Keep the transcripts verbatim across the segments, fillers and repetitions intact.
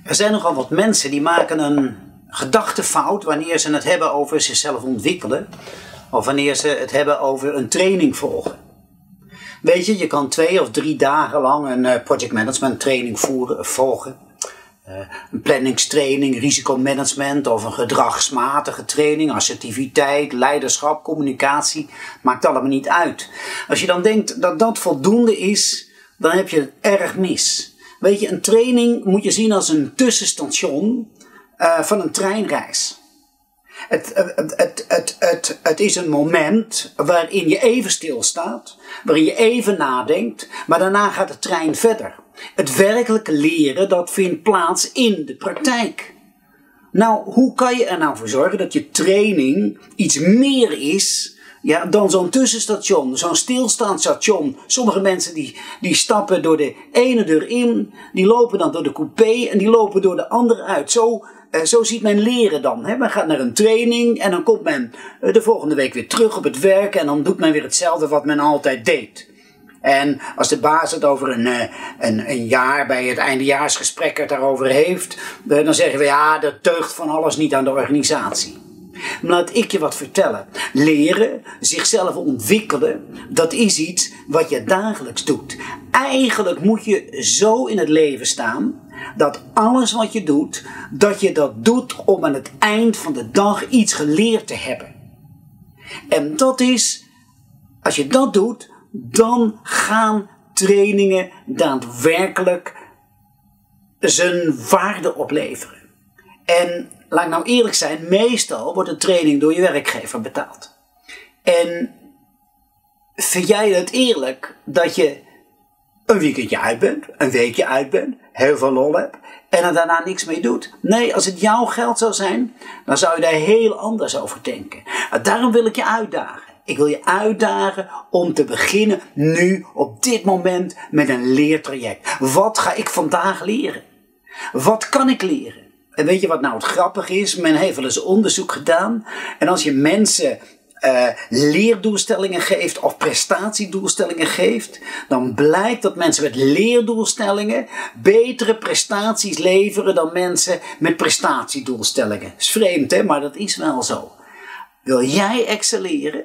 Er zijn nogal wat mensen die maken een gedachtefout wanneer ze het hebben over zichzelf ontwikkelen. Of wanneer ze het hebben over een training volgen. Weet je, je kan twee of drie dagen lang een project management training voeren, volgen. Uh, een planningstraining, risicomanagement of een gedragsmatige training, assertiviteit, leiderschap, communicatie. Maakt allemaal niet uit. Als je dan denkt dat dat voldoende is, dan heb je het erg mis. Weet je, een training moet je zien als een tussenstation uh, van een treinreis. Het, het, het, het, het, het is een moment waarin je even stilstaat, waarin je even nadenkt, maar daarna gaat de trein verder. Het werkelijke leren, dat vindt plaats in de praktijk. Nou, hoe kan je er nou voor zorgen dat je training iets meer is, ja, dan zo'n tussenstation, zo'n stilstaand station? Sommige mensen die, die stappen door de ene deur in, die lopen dan door de coupé en die lopen door de andere uit. Zo, uh, zo ziet men leren dan. Hè? Men gaat naar een training en dan komt men uh, de volgende week weer terug op het werk en dan doet men weer hetzelfde wat men altijd deed. En als de baas het over een, een, een jaar bij het eindejaarsgesprek het daarover heeft, dan zeggen we ja, dat deugt van alles niet aan de organisatie. Maar laat ik je wat vertellen. Leren, zichzelf ontwikkelen, dat is iets wat je dagelijks doet. Eigenlijk moet je zo in het leven staan dat alles wat je doet, dat je dat doet om aan het eind van de dag iets geleerd te hebben. En dat is, als je dat doet, dan gaan trainingen daadwerkelijk zijn waarde opleveren. En laat ik nou eerlijk zijn, meestal wordt een training door je werkgever betaald. En vind jij het eerlijk dat je een weekendje uit bent, een weekje uit bent, heel veel lol hebt en er daarna niks mee doet? Nee, als het jouw geld zou zijn, dan zou je daar heel anders over denken. Daarom wil ik je uitdagen. Ik wil je uitdagen om te beginnen nu, op dit moment, met een leertraject. Wat ga ik vandaag leren? Wat kan ik leren? En weet je wat nou het grappige is? Men heeft wel eens onderzoek gedaan. En als je mensen uh, leerdoelstellingen geeft of prestatiedoelstellingen geeft, dan blijkt dat mensen met leerdoelstellingen betere prestaties leveren dan mensen met prestatiedoelstellingen. Dat is vreemd, hè? Maar dat is wel zo. Wil jij excelleren?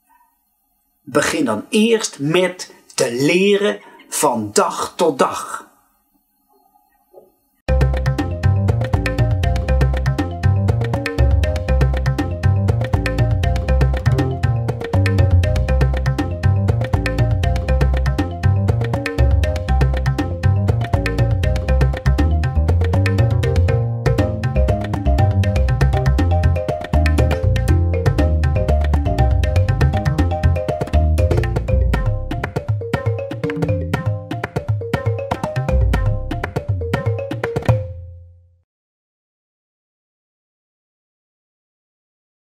Begin dan eerst met te leren van dag tot dag.